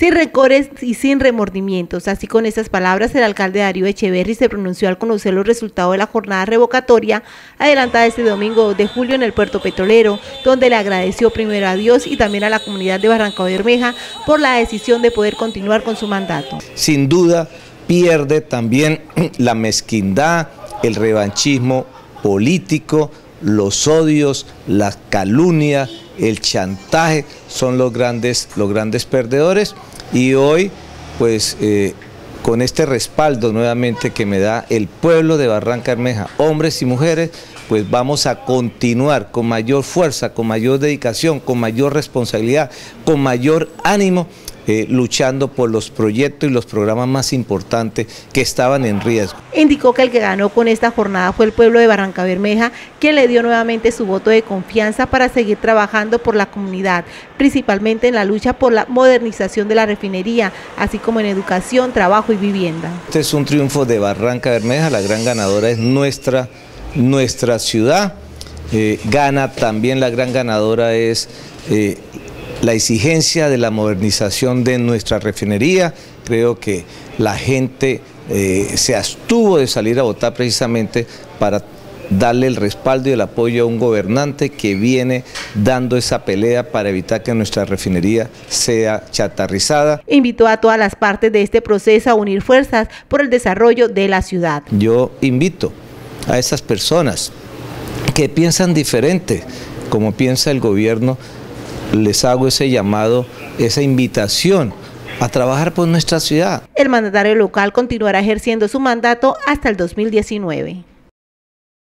sin rencores y sin remordimientos. Así, con estas palabras, el alcalde Darío Echeverri se pronunció al conocer los resultados de la jornada revocatoria adelantada este domingo 2 de julio en el puerto petrolero, donde le agradeció primero a Dios y también a la comunidad de Barrancabermeja por la decisión de poder continuar con su mandato. Sin duda pierde también la mezquindad, el revanchismo político, los odios, las calumnias, el chantaje son los grandes perdedores, y hoy pues con este respaldo nuevamente que me da el pueblo de Barrancabermeja, hombres y mujeres, pues vamos a continuar con mayor fuerza, con mayor dedicación, con mayor responsabilidad, con mayor ánimo, luchando por los proyectos y los programas más importantes que estaban en riesgo. Indicó que el que ganó con esta jornada fue el pueblo de Barrancabermeja, quien le dio nuevamente su voto de confianza para seguir trabajando por la comunidad, principalmente en la lucha por la modernización de la refinería, así como en educación, trabajo y vivienda. Este es un triunfo de Barrancabermeja, la gran ganadora es nuestra ciudad, gana también, la gran ganadora es la exigencia de la modernización de nuestra refinería. Creo que la gente se abstuvo de salir a votar precisamente para darle el respaldo y el apoyo a un gobernante que viene dando esa pelea para evitar que nuestra refinería sea chatarrizada. Invitó a todas las partes de este proceso a unir fuerzas por el desarrollo de la ciudad. Yo invito a esas personas que piensan diferente, como piensa el gobierno, les hago ese llamado, esa invitación a trabajar por nuestra ciudad. El mandatario local continuará ejerciendo su mandato hasta el 2019.